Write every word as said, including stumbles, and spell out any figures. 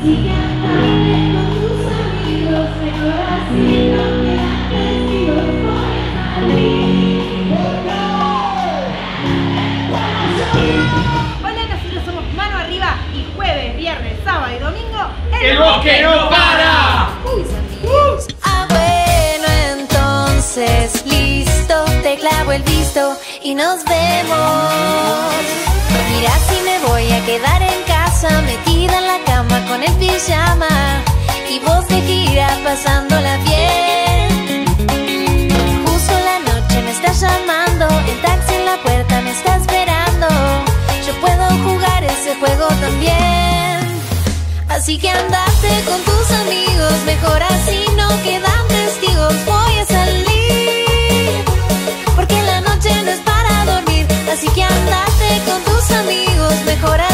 Si que andate con tus amigos, mejor así no quedan testigos. Voy a salir. Hola, nosotros somos Mano Arriba y jueves, viernes, sábado y domingo ¡El bosque no para! Uy, Uh. Ah, bueno, entonces listo, te clavo el visto y nos vemos. Mira, si me voy a quedar en casa, metida en la cama con el pijama, y vos de gira pasándola bien. Justo la noche me estás llamando, el taxi en la puerta me está esperando. Yo puedo jugar ese juego también. Así que andate con tus amigos, mejor así no quedan testigos. Voy a salir, porque la noche no es para dormir. Así que andate con tus amigos, mejor así.